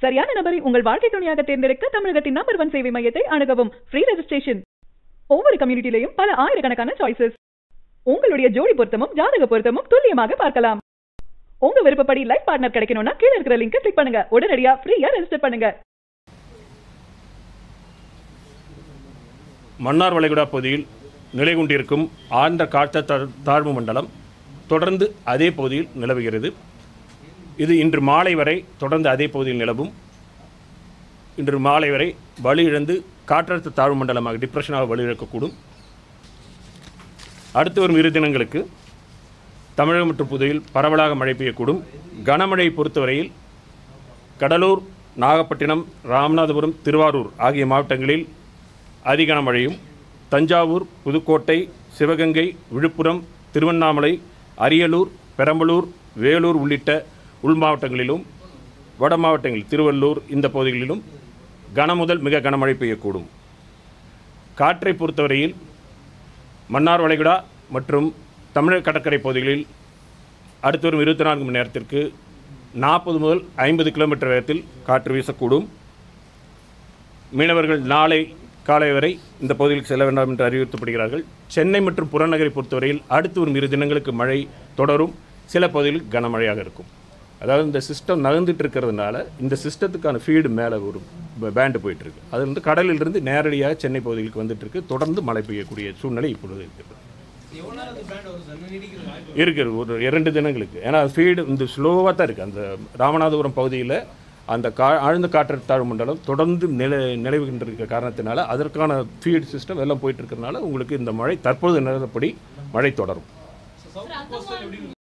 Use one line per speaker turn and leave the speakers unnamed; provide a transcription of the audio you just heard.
சரியான நபரை உங்கள் வாழ்க்கை துணையாக தேர்ந்தெடுக்க தமிழகத்தின் நம்பர் 1 சேவை மையத்தை அணுகவும். Free registration. ஒவ்வொரு கம்யூனிட்டிலையும் பல ஆயிரக்கணக்கான சாய்ஸஸ். உங்களுடைய ஜோடி பொருத்தமும் ஜாதக பொருத்தமும் துல்லியமாக பார்க்கலாம். உங்க விருப்பப்படி லைஃப் பார்ட்னர் கிடைக்கணும்னா கீழ இருக்கிற லிங்கை கிளிக் பண்ணுங்க. உடனடியா ஃப்ரீயா ரெஜிஸ்டர் பண்ணுங்க.
மன்னார் வளைகுடா பகுதியில் நிலை கொண்டிருக்கும் ஆழ்ந்த காற்று தாழ்வு மண்டலம் தொடர்ந்து அதே பகுதியில் நிலவுகிறது. இது இன்று மாலை வரை தொடர்ந்து அதே பகுதியில் நிலவும். இன்று மாலை வரை வலுவிழந்து காற்றழுத்த தாழ்வு மண்டலமாக டிப்ரெஷனாக வலுவிழக்கக்கூடும். அடுத்து வரும் 2 தினங்களுக்கு தமிழகம் மற்றும் புதுவையில் பரவலாக மழை பெய்யக்கூடும். கனமழை பொறுத்தவரையில் கடலூர், நாகப்பட்டினம், ராமநாதபுரம், திருவாரூர் ஆகிய மாவட்டங்களில் அதிகனமழையும், தஞ்சாவூர், புதுக்கோட்டை, சிவகங்கை, விழுப்புரம், திருவண்ணாமலை, அரியலூர், பெரம்பலூர், வேலூர் உள்ளிட்ட உள் மாவட்டங்களிலும், வட மாவட்டங்களில் திருவள்ளூர் இந்த பகுதிகளிலும் கனமுதல் மிக கனமழை பெய்யக்கூடும். காற்றை பொறுத்தவரையில் மன்னார் வளைகுடா மற்றும் தமிழக கடற்கரை பகுதிகளில் அடுத்து வரும் 24 மணி நேரத்திற்கு 40 முதல் 50 கிலோமீட்டர் வேகத்தில் காற்று வீசக்கூடும். மீனவர்கள் நாளை காலை வரை இந்த பகுதிகளுக்கு செல்ல வேண்டாம் என்று அறிவுறுத்தப்படுகிறார்கள். சென்னை மற்றும் புறநகரை பொறுத்தவரையில் அடுத்து வரும் 2 தினங்களுக்கு மழை தொடரும். சில பகுதிகளில் கனமழையாக இருக்கும். அதாவது இந்த சிஸ்டம் நகர்ந்துட்டு இருக்கிறதுனால இந்த சிஸ்டத்துக்கான ஃபீடு மேலே ஒரு பேண்டு போயிட்டுருக்கு. அது வந்து கடலிலிருந்து நேரடியாக சென்னை பகுதிகளுக்கு வந்துட்டுருக்கு. தொடர்ந்து மழை பெய்யக்கூடிய சூழ்நிலை இப்பொழுது இருக்கிறது. ஒரு 2 தினங்களுக்கு. ஏன்னா ஃபீடு இந்த ஸ்லோவாக தான் இருக்குது. அந்த ராமநாதபுரம் பகுதியில் அந்த ஆழ்ந்த காற்றழுத்த தாழ்வு மண்டலம் தொடர்ந்து நிலவுகின்ற காரணத்தினால அதற்கான ஃபீடு சிஸ்டம் எல்லாம் போயிட்டு இருக்கிறதுனால உங்களுக்கு இந்த மழை தற்போது நிலவரப்படி மழை தொடரும்.